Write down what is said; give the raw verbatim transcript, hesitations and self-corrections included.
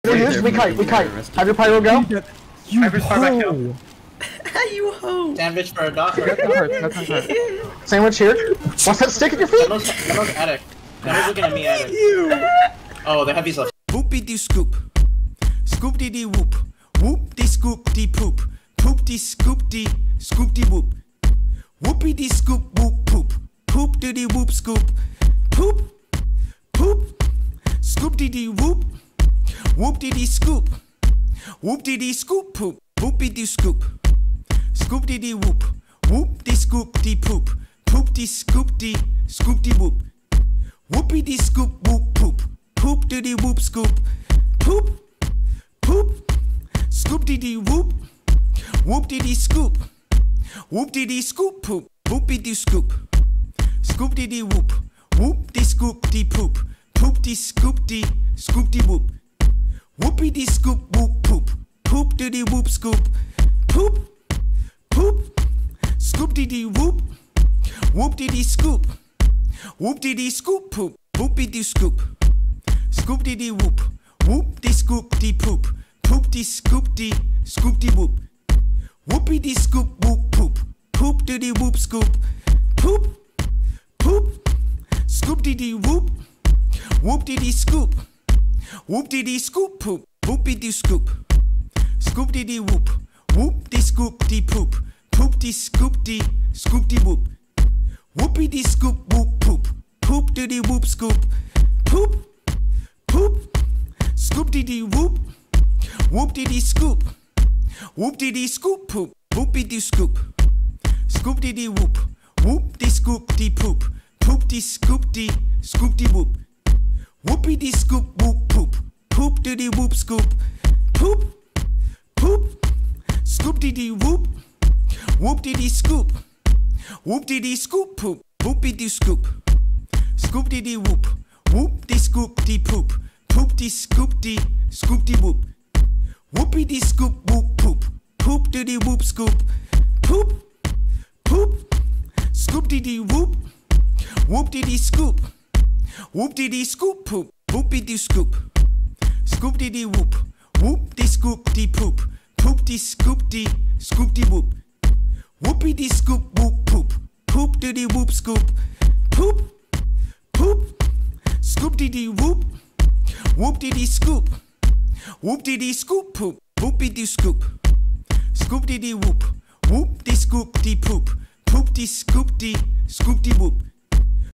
Use, we kite, we kite. Have your pyro go. You ho! You ho! Sandwich for a dog. That's not hard, that's not hard. Sandwich here. What's that stick at your feet? Demo's, Demo's attic. Demo's looking at me attic. Oh, the heavy's left. Whoopie dee scoop. Scoop dee dee whoop. Whoop dee scoop dee poop. Poop dee scoop dee scoop dee whoop. Whoopie dee scoop whoop poop. Poop dee dee whoop scoop. Poop. Poop. Scoop dee dee whoop. Whoop dee dee scoop. Whoop dee dee scoop poop. Whoopie dee scoop. Scoop dee dee whoop. Whoop dee scoop dee poop. Poop dee scoop dee scoop dee whoop. Whoopie dee scoop whoop poop. Poop dee dee whoop scoop. Poop. Poop. Scoop dee dee whoop. Whoop dee dee scoop. Whoop dee dee scoop poop. Whoopie dee scoop. Scoop dee dee whoop. Whoop dee scoop dee poop. Poop dee scoop dee scoop dee whoop. Whoopie dee scoop whoop poop. Poop dee dee whoop scoop. Poop. Poop. Scoop dee dee whoop. Whoop dee dee scoop. Whoop dee dee scoop poop. Whoopie dee scoop. Scoop dee dee whoop. Whoop dee scoop dee poop. Poop dee scoop dee scoop dee whoop. Whoopie dee scoop whoop poop. Poop dee dee whoop scoop. Poop. Poop. Scoop dee dee whoop. Whoop dee dee scoop. Whoop dee dee scoop poop. Whoopie dee scoop. Scoop dee dee whoop. Whoop dee scoop dee poop. Poop dee scoop dee scoop dee whoop. Whoopie dee scoop whoop poop. Poop dee dee whoop scoop. Poop. Poop. Scoop dee dee whoop. Whoop dee dee scoop. Whoop dee dee scoop poop. Whoopie dee scoop. Scoop dee dee whoop. Whoop dee scoop dee poop. Poop dee scoop dee scoop dee whoop. Whoopie dee scoop whoop poop. Poop dee dee whoop scoop. Poop. Poop. Scoop dee dee whoop. Whoop dee dee scoop. Whoop dee dee scoop poop. Whoopie dee scoop. Scoop dee dee whoop. Whoop dee scoop dee poop. Poop dee scoop dee scoop dee whoop. Whoopie dee scoop whoop poop. Poop dee dee whoop scoop. Poop. Poop. Scoop dee dee whoop. Whoop dee dee scoop. Whoop dee dee scoop poop. Whoopie dee scoop. Scoop dee dee whoop. Whoop dee scoop dee poop. Poop dee scoop dee scoop dee whoop. Whoopie dee scoop whoop poop. Poop dee dee whoop scoop. Poop. Poop. Scoop dee dee whoop. Whoop dee dee scoop. Whoop dee dee scoop poop. Whoopie dee scoop. Scoop dee dee whoop. Whoop dee scoop dee poop. Poop dee scoop dee scoop dee whoop.